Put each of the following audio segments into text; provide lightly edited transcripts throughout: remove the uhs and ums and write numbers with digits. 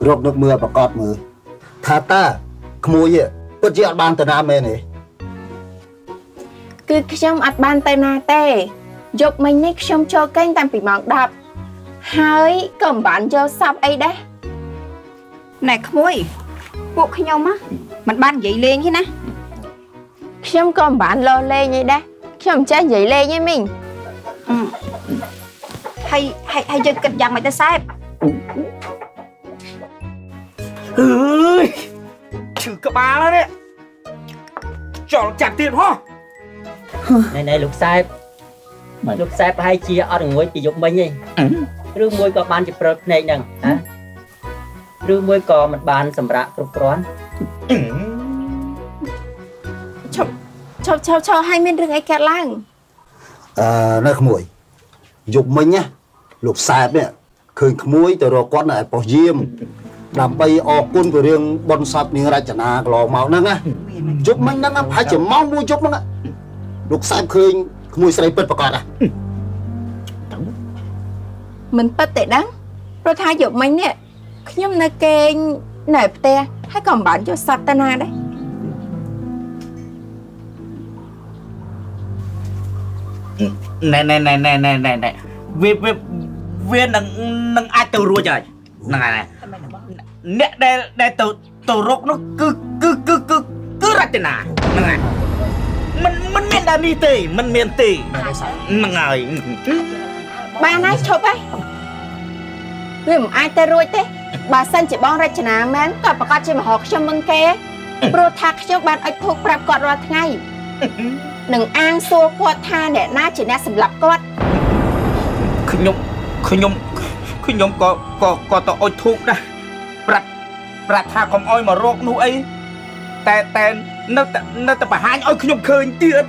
รบนึกมือประกอบมือทาตาขโมยก็จะอัดบานตนาแม่นี่คือขยมอัดบานตนาเต้ยกมันนี่ขยมโชว์เก่งตามปีหมอกดับหายก็บ้านโจซับไอ้เด้ไหนขโมยพวกขยมอ่ะมันบ้านใหญ่เลี้ยงใช่ไหมขยมก็บ้านรอเลี้ยงไงเด้ขยมจะใหญ่เลี้ยงไงมิงให้จะกิดยังไม่ได้แซ่บเฮ้ยถือกระบาแล้วเนี่ยจอดจับtiềnพ่อ này lục sai hai chia ở đằng ngoài chỉ dùng mấy nhỉ rương môi có ban chỉ pro này nè hả rương môi có một bàn sầm rạ cục rón cho hai bên rừng ấy kẹt lang nơiขโมยdục mình nhá lục sai đấy khơiขโมยtừ rồi con này bỏ diêm làm bay ở quân của riêng bon sập như ra chả na lò màu nâng á dục mình nâng á phải chỉ mong mua dục nâng á lục sai khơiขโมยใส่เปิดประกอบอ่ะ mình bắt tệ đáng rồi thay dục mình nè nhưng là kê nẹp te hay còn bán cho satana đấy này viên nâng ai từ ruồi trời này nè đây từ rốt nó cứ ra trên nào này mình miền đam đi tì mình miền tì nâng ơi ba nói chụp ấy vì một ai tê ruồi thế bà sân chỉ bong ra trên nào mến còn bà con chỉ mà học cho mừng kê pro thạc cho bạn ấy thuộc bạp quạt ra ngay đừng ăn xua quạt tha để na chỉ na sầm lập quạt khơi nhung có tao ôi thuốc đó bạc thà không ôi mà rốt nu ấyแต่nó ta bà hai ôi khơi nhung khơi tiền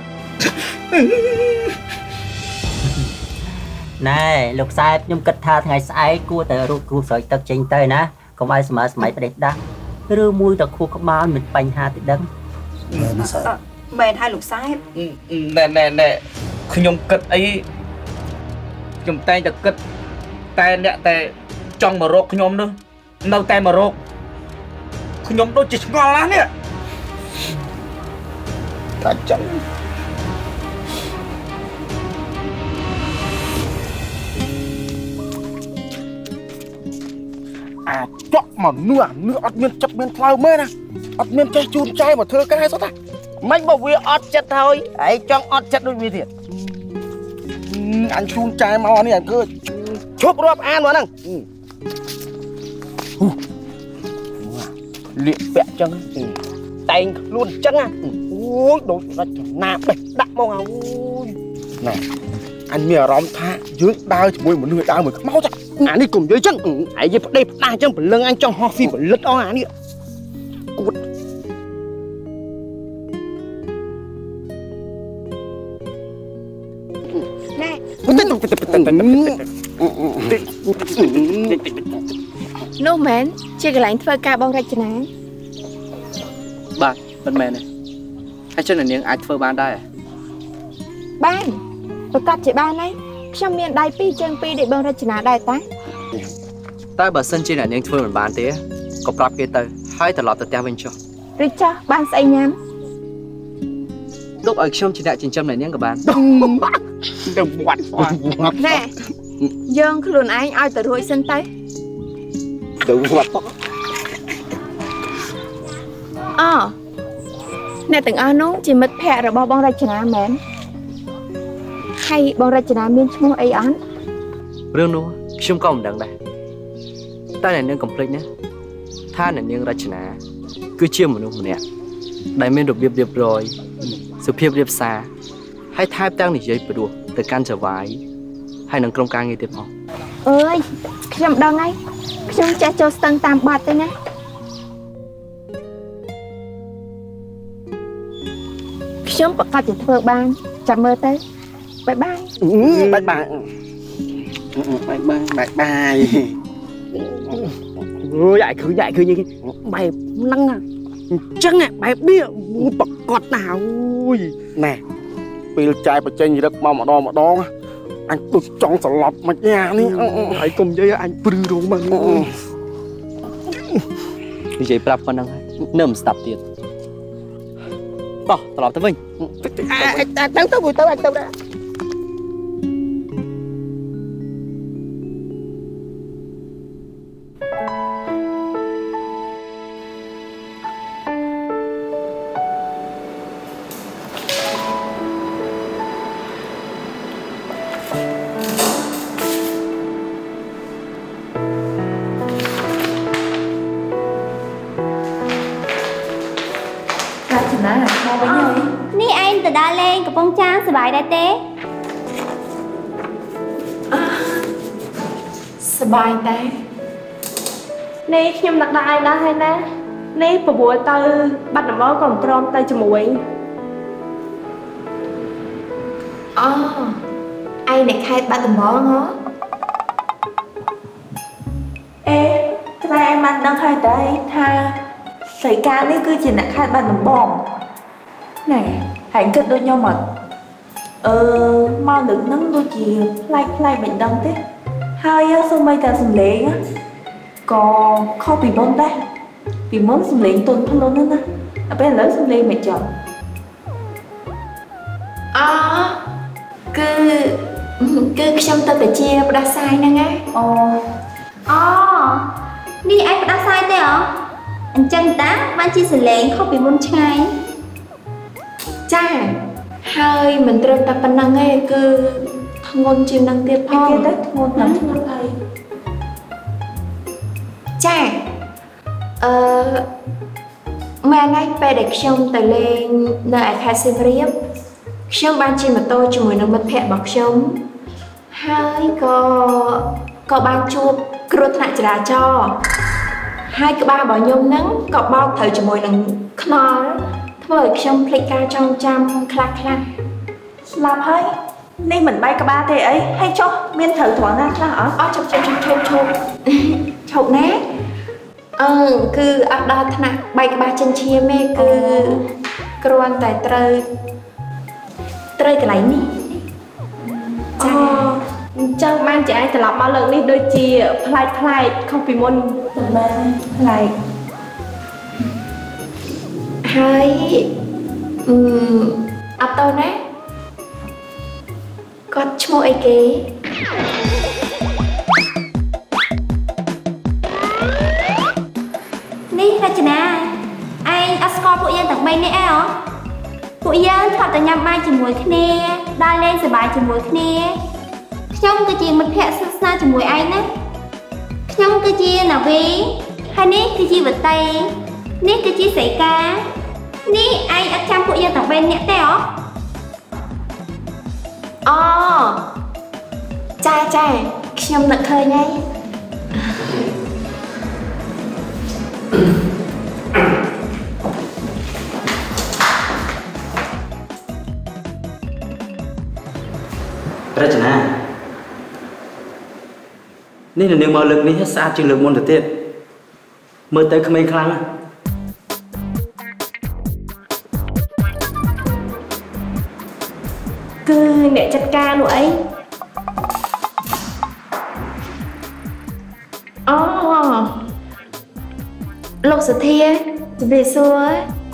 này lục sai nhung cất tha ngày sai cua từ cua sợi tật trên tay nè không ai mà máy phải đẹp đó rư mui tật khu các bạn mình bành hà thì đắng bền hai lục sai nè khơi nhung cất ấy nhung tay tật cất tay nè tay trong mà rốt khơi nhung nữa nâu tay mà rốt khơi nhung đôi chỉ ngon lắm nè ta chẳng chọc mà nửa ọt miên chọc miên phao mê nè ọt miên chay chun chay mà thưa cái hai số ta mấy bảo vi ọt chất thôi ấy trong ọt chất đôi vi thiệt anh chun chay mau này anh cứ chốt rộp ăn vào nè liệt vẹn chân tay luôn chân à ôi đồ ra nạp đây đặt mau nào nè anh mẹ rõm tha dưới đau thì môi một người đau mình máu chắc anh đi cùng dưới chân ấy với đây đa chân phải lưng anh trong ho phi phải lật on anh đi cút nô mến chưa cái lạnh phơi ca bong ra chân á bà bên mẹ này hay cho nên những ai phơi ban đây à ban tôi cắt chị ban ấy trong miền đai pi chân pi để bong ra chân á đai tá ta bà sân chi là những phơi mình bán thế có prop kia tới hai tờ lọt tờ teo bên cho Richard ban say nhám lúc ở trong chỉ đại trình trăm này những các bạn đừng quạt nè dương luôn anh ai từ ruồi sân tay đừng quạt nè từng ao nóng chỉ mất phe rồi bong ra chân á mến hay bong ra chân á miên chung ấy án rương nó chung công đằng đây ta này nên complete nhé tha này nên ra chân á cứ chia một nụ nè đại miên được điệp rồi sự phiêu điệp xa hay thay tăng để dây bự đùa từ can trở vái hay nâng công ca nghe tiếp không ơi trong đằng ấy trong cha cho sân tam bát đây nè trong bậc cao chỉ thưa ban chạm mơ tới bye bye bye bye dạy cứ như bài năng à chân nè bài bia bật cọt nào nè bây trai bật chân gì đó mà đo anh tôi chọn sờ lọt mà nhà đi hãy cùng với anh bự đồ mà និយាយប្រាប់ប៉ុណ្ណឹងហើយនៅមិនស្ដាប់ទៀតតោះត្រឡប់ទៅវិញទៅមួយទៅអាចទៅដែរនេះឯងទៅដើរលេងកំពង់ចាមសប្បាយដែរទេសប្បាយតែនេះខ្ញុំនឹកដល់ឯងដែរហើយណានេះប្រមូលទៅបាត់ដំបងក៏មិនព្រមទៅជាមួយអូឯងអ្នកខេត្តបាត់ដំបងហ៎អេតែឯងបានដឹងហើយតែថាស្រីកានេះគឺជាអ្នកខេត្តបាត់ដំបងណែហើយគិតដូចខ្ញុំអត់មកលើកហ្នឹងដូចជាផ្លែកមិនដឹងទេហើយសូម្បីតែសំឡេងក៏ខុសពីមុនដែរពីមុនសំឡេងទន់ភ្លន់ណាស់តែពេលឥឡូវសំឡេងមិនចំគឺខ្ញុំទៅតែជាផ្ដាសាយហ្នឹងឯងអូនេះឯងផ្ដាសាយទេអញ្ចឹងតាបានជាសំឡេងខុសពីមុនឆ្ងាយចាហើយមិនត្រឹមតែប៉ុណ្្នឹងទេគឺធ្ងន់ជាងនឹងទៀតផងគេទៅធ្ងន់ណាស់ហើយចាមែនហើយពេលដែលខ្ញុំទៅលេងនៅឯខេត្តសៀមរាបខ្ញុំបានជិះម៉ូតូជាមួយនឹងមិត្តភក្តិរបស់ខ្ញុំហើយក៏បានជួបគ្រោះថ្នាក់ចរាចរណ៍ហើយក្បាលរបស់ខ្ញុំហ្នឹងក៏បោកត្រូវជាមួយនឹងខ្នល់ធ្វើឲ្យខ្ញុំភ្លេចការចងចាំខ្លះស្លាប់ហើយនេះមិនបែកក្បាលទេអីហើយចុះមានត្រូវត្រង់ណាខ្លះអត់ឈប់ណាគឺអត់ដល់ថ្នាក់បែកក្បាលចិញ្ចៀមទេគឺគ្រាន់តែត្រូវកន្លែងនេះចាអញ្ចឹងបានជាឯងត្រឡប់មកលើកនេះដូចជាផ្លែកខុសពីមុនមែនផ្លែកហើយអត់តណាគាត់ឈ្មោះអីគេនេះរចនាឯងអត់ស្គាល់ពួកយើងទាំង3នាក់អីពួកយើងធ្លាប់តែញ៉ាំបាយជាមួយគ្នាដើរលេងសប្បាយជាមួយគ្នាខ្ញុំគឺជាមិត្តភក្តិស្និទ្ធស្នាលជាមួយឯងណាខ្ញុំគឺជាណាវីហើយនេះគឺជាវតីនេះគឺជាស្រីកានេះឯងអត់ចាំពួកយើងទាំង3នាក់ទេចាខ្ញុំនឹកឃើញហើយរចនានេះនៅនឹងមកលើកនេះស្អាតជាងលើកមុនទៅទៀតមើលទៅក្មេងខ្លាំងណាស់គឺអ្នកចាត់ការនោះអីលោកសុធាជំរាបសួរ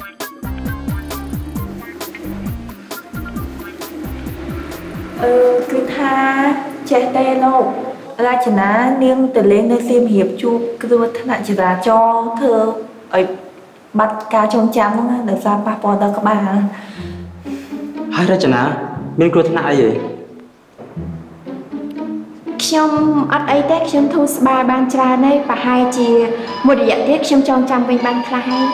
គឺថាចេះទេលោករចនានាងទៅលេងនៅសៀមរាបជួបគ្រោះថ្នាក់ចរាចរណ៍ធ្វើឲ្យបាត់ការចងចាំហ្នឹងដោយសារប៉ះពាល់ដល់ក្បាលហើយរចនាមានគ្រោះថ្នាក់អីហ៎ខ្ញុំអត់អីទេខ្ញុំធូរស្បើយបានច្រើនហើយប្រហែលជាមួយរយៈទៀតខ្ញុំចងចាំវិញបានខ្លះហើយ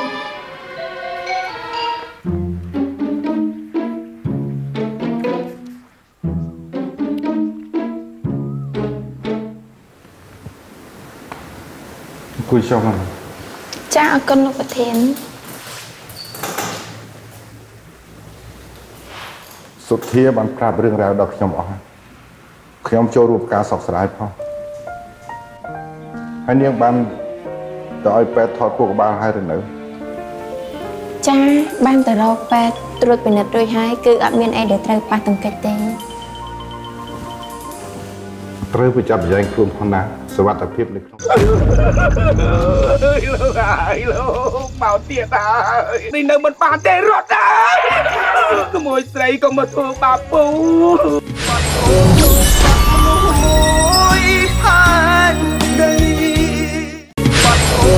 គួយចុះមកចាអរគុណលោកប្រធានសុធាបានប្រាប់រឿងរ៉ាវដល់ខ្ញុំអស់ខ្ញុំចូលរួមការសោកស្ដាយផងហើយនាងបានទៅឲ្យពេទ្យថតខួរក្បាលហើយឬនៅចាបានទៅរកពេទ្យត្រួតពិនិត្យរួចហើយគឺអត់មានអីដែលត្រូវប៉ះទង្គិចទេត្រូវប្រចាំប្រែងខ្លួនផងណាសុវត្ថិភាពនៅក្នុងលោកហើយលោកមកទៀតហើយនេះនៅមិនបានទេរត់ហើយក្មួយស្រីក៏មកធ្វើបាបពូអូយផានដីបាត់អូ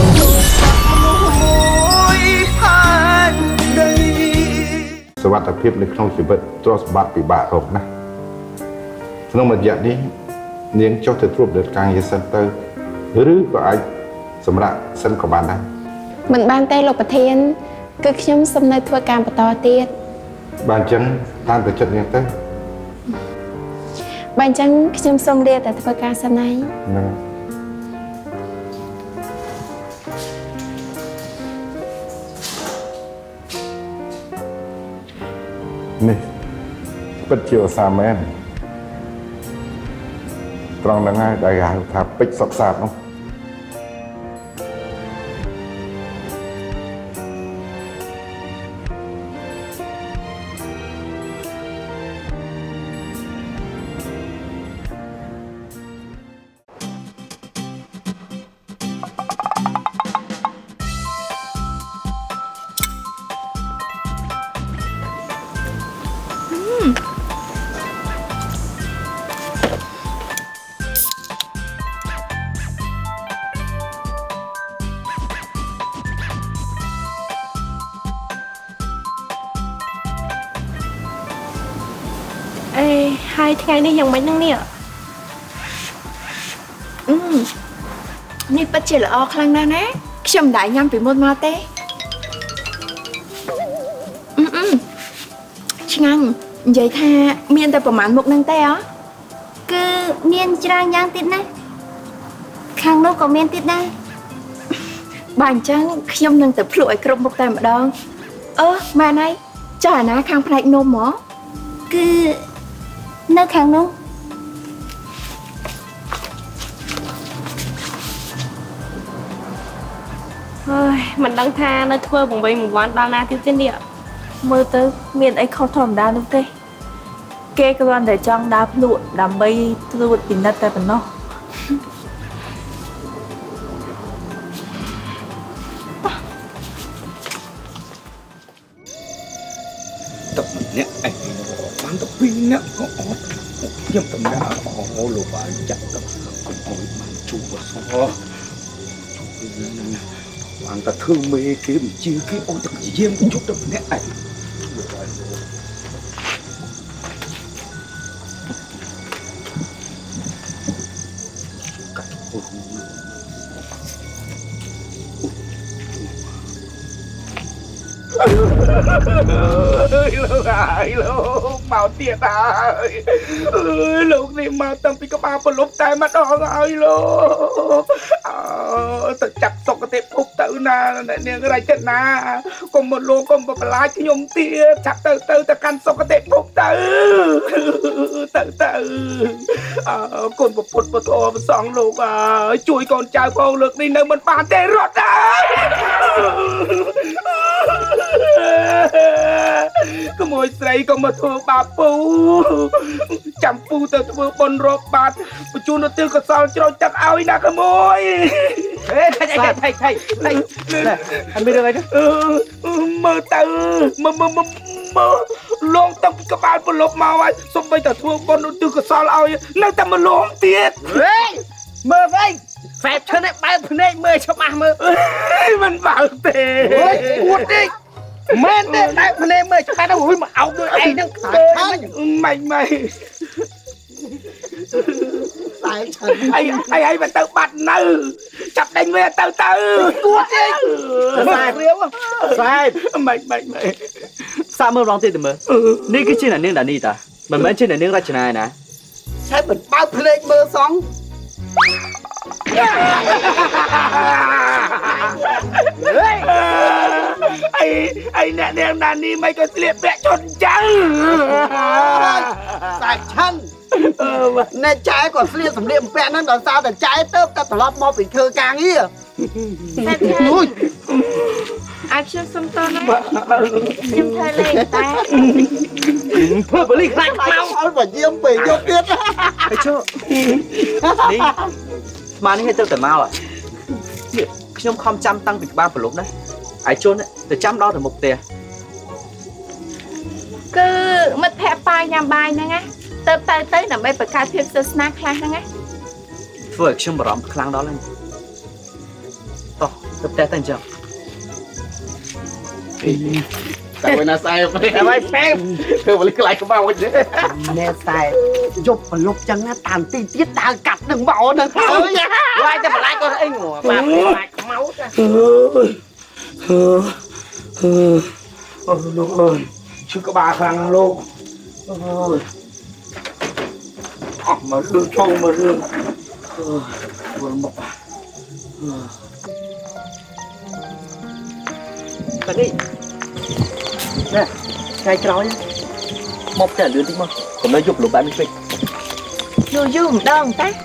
យផានដីសុវត្ថិភាពនៅក្នុងជីវិតទ្រព្យសម្បត្តិពិបាករកណាស់ក្នុងរយៈនេះនាងចុះទៅត្រួតពិនិត្យការងារសិនទៅឬក៏អាចសម្រាប់សិនក៏បានដែរមិនបានទេលោកប្រធានគឺខ្ញុំសូមនៅធ្វើការបន្តទៀតបានអញ្ចឹងតាមតែចិត្តនាងទៅបើអញ្ចឹងខ្ញុំសូមលាតែធ្វើការសិនហើយនេះពិតជាឧស្សាហ៍មែនត្រង់ហ្នឹងហើយដែលហៅថាពេជ្រសុខសាន្តនោះហើយថ្ងៃនេះយ៉ាងម៉េចហ្នឹងនេះនេះពិតជាល្អខ្លាំងណាស់ណាខ្ញុំមិនដែលញ៉ាំពីមុនមកទេឆ្ងាញ់និយាយថាមានតែប្រហែលមុខហ្នឹងទេគឺមានច្រើនយ៉ាងទៀតណាខាងនោះក៏មានទៀតដែរបើអញ្ចឹងខ្ញុំនឹងទៅភ្លក់ឲ្យគ្រប់មុខតែម្ដងម៉ែណៃចុះអាណាខាងផ្នែកនំហ៎គឺនៅខាងនោះហើយមិនដឹងថានៅធ្វើបង្វេងបង្វាន់ដល់ណាទៀតទេនេះមើលទៅមានអីខុសធម្មតានោះទេគេគ្រាន់តែចង់ដើរភ្លក់ដើម្បីត្រួតពិនិត្យតែប៉ុណ្ណោះ tập nè anh bán tập pin nè có nhưng tầm đã có lô bài chặt tập còn có bán chu và so bạn ta thương mê kiếm chiêu cái ôi tập gì em chút tập nè anhលោកហើយលោកមកទៀតហើយលោកនេះមកតាំងពីក្បាលប្រលប់តែម្ដងហើយលោកទៅចាប់សុគតិភពទៅណានាងរចនាកុំមកលោកកុំបន្លាចខ្ញុំទៀតចាប់ទៅកាន់សុគតិភពទៅគុណពុទ្ធពធប្រសងលោកជួយកូនចៅផងលើកនេះនៅមិនបានទេរត់ហើយក្មួយស្រីក៏មកធ្វើបាបពូចាំពូទៅធ្វើបុណ្យរកបាតបញ្ជូនទៅទិលកសលច្រោចទឹកឲ្យណាក្មួយថៃអត់មានរឿងអីទេមើលទៅមើលលងតាំងពីក្បាលប្រលប់មកហើយសុំបីតែធ្វើបុណ្យទិលកសលឲ្យនៅតែមកលងទៀតមើលវិញហ្វេបឈិនឲ្យបើកភ្នែកមើលច្បាស់មើលមិនបើកទេអួតទេមែនទេតែភ្នែកមើលច្បាស់ទៅរួយមកអោបដូចឯងហ្នឹងខ្លាចម៉េចតែឆិនអីមិនទៅបាត់នៅចាប់ដេញវាទៅគួតទេខ្សែរៀវខ្សែម៉េចសាមើលរងទៀតទៅមើលនេះគឺជាអ្នកនាងដានីតាមិនមែនជាអ្នកនាងរចនាណាឆែមិនបើកភ្នែកមើលសងអីអ្នកនាងណានេះមិនក៏ស្លៀកពាក់ជន់ចឹងតែឆាន់អ្នកចែក៏ស្លៀកសម្លៀកបំពាក់ហ្នឹងដល់សារតែចែទៅក៏ត្រឡប់មកពីធ្វើការងារអាយខ្ញុំសុំតណាខ្ញុំធ្វើលេងតែធ្វើបលីខ្លាំងខ្លាំងឲ្យបើយាមពេលយកទៀតហើយជូនេះស្មាននេះឲ្យទៅតែមកនេះខ្ញុំខំចាំតាំងពីក្បាលប្រឡប់ណាអាយជូនទៅចាំដល់ទៅមុខផ្ទះគឺមិត្តភក្តិប៉ាញ៉ាំបាយហ្នឹងណាទៅដើម្បីបង្កើតភាពស្និទ្ធស្នាលខ្លះហ្នឹងណាធ្វើឲ្យខ្ញុំបារម្ភខ្លាំងដល់ហើយតោះទៅផ្ទះទៅអញ្ចឹងតែវិញណាស្អែកតែវិញផ្សេងធ្វើបលីខ្លាំងក្បាលវិញណែតែយប់ប្រឡប់ចឹងណាតាមទីទៀតដើរកាត់នឹងមកហ្នឹងអើយវាយតែបន្លាចក៏អីងបាទបន្លាចខ្មៅចាអូលោកអើយឈឺក្បាលខ្លាំងលោកអូយអស់មកដូចឈោមករឿងវល់មកតានេះនេះថ្ងៃក្រោយមកតែលឿនតិចមកកុំឲ្យយប់លុបបែបនេះពេកយូរម្ដងតា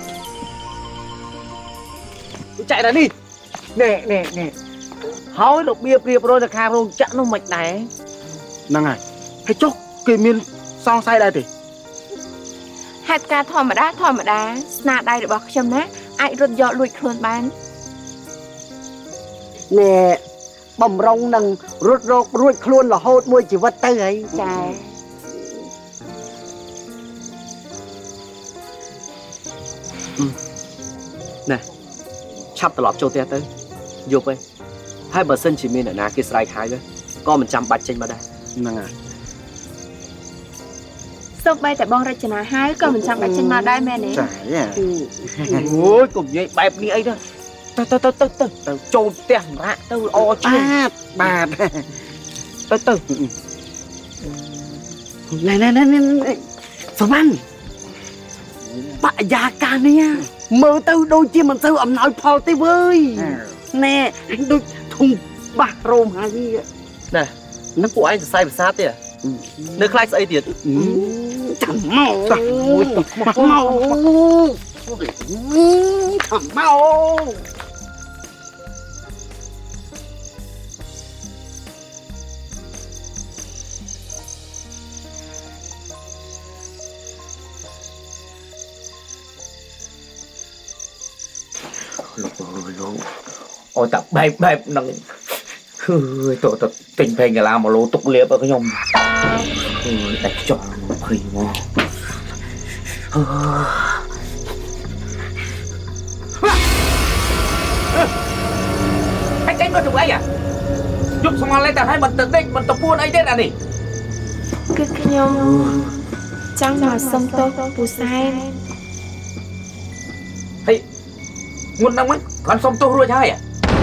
chạy ra đi nè hỏiលោកបៀប្រៀបរយទៅខាងរោងចក្រនោះមិនដែរហ្នឹងហើយហើយចុះគេមានសង្ស័យដែរទេហេតុការធម្មតាស្នាដៃរបស់ខ្ញុំណាអាចរត់យកលួចខ្លួនបានណែបំរុងនឹងរត់រករួចខ្លួនរហូតមួយជីវិតទៅហើយចាណែឆាប់ត្រឡប់ចូលផ្ទះទៅយប់ឯងហើយបើសិនជាមានអ្នកណាគេស្រែកហៅក៏មិនចាំបាច់ចេញមកដែរហ្នឹងហើយសូម្បីតែបងរចនាហៅក៏មិនចាំបាច់ចេញមកដែរមែនទេចាអូយកុំនិយាយបែបនេះអីទៅចូលផ្ទះសម្រាប់ទៅល្អជាងបាទទៅណែសវណ្ណបរិយាកាសនេះមើលទៅដូចជាមិនទៅអំណោយផលទេវើយណែដូចធំបាក់រោមហើយណែនឹងពួកឯងសរសៃប្រសាទទេនៅខ្លាចស្អីទៀតចាំមកលោកអូតាបែបនឹងគឺទៅទិញពេញកាឡា1 ឡូទុកលៀបឲ្យខ្ញុំតែចង់ភ័យមកហើយចេញមកទៅអីយប់ស្មល់តែឲ្យមិនទៅដេកមិនទៅពួនអីទេអានេះគឺខ្ញុំចង់មកសុំទោសពូសែនហើយមុនហ្នឹងមិនគាត់សុំទោសរួចហើយ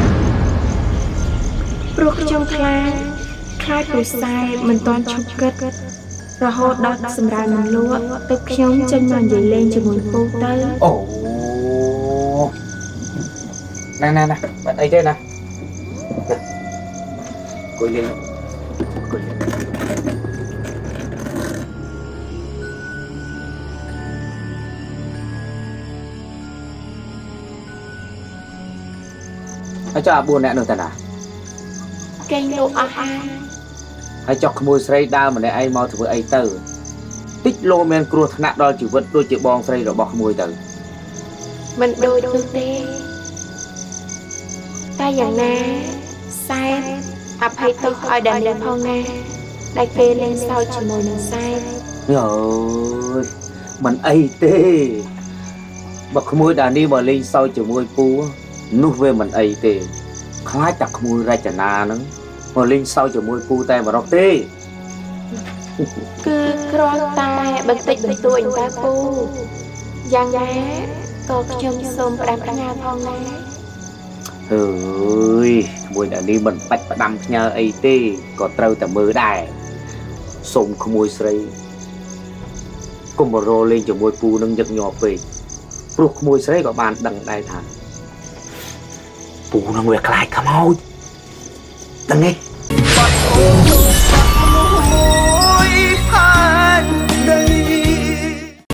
ព្រោះខ្ញុំខ្លាចពូសែនមិនទាន់ឈប់គិតរហូតដល់សម្រាប់នឹងលក់ទឹកខ្ញុំចេញមកនិយាយលេងជាមួយពូទៅអូណែបាត់អីទេណាគួយលេងហើយចុះ4 នាក់នោះតាណាគេលក់អស់ហើយចុះក្មួយស្រីដើរម្នាក់ឯងមកធ្វើអីទៅតិចលោមានគ្រោះថ្នាក់ដល់ជីវិតដូចជាបងស្រីរបស់ក្មួយទៅមិនដូចនោះទេតែយ៉ាងណាសែនអភ័យទោសឲ្យដានីផងណាដែលគេលេងសើចជាមួយនឹងសែនអើយមិនអីទេបើក្មួយដានីមកលេងសើចជាមួយពូនោះវាមិនអីទេខ្លាចតែក្មួយរចនាហ្នឹងមកលេងសើចជាមួយពូតែម្ដងទេគឺគ្រាន់តែបន្តិចបន្តួចតែពូយ៉ាងណាក៏ខ្ញុំសូមផ្ដាំផ្ញើផងណាអើយក្មួយដានីមិនបាច់ផ្ដាំផ្ញើអីទេក៏ត្រូវតែមើលដែរសូមក្មួយស្រីកុំរលេងជាមួយពូនឹងញឹកញាប់ពេកព្រោះក្មួយស្រីក៏បានដឹងដែរថាពូនឹងវាខ្លាចខ្មោចដឹងទេ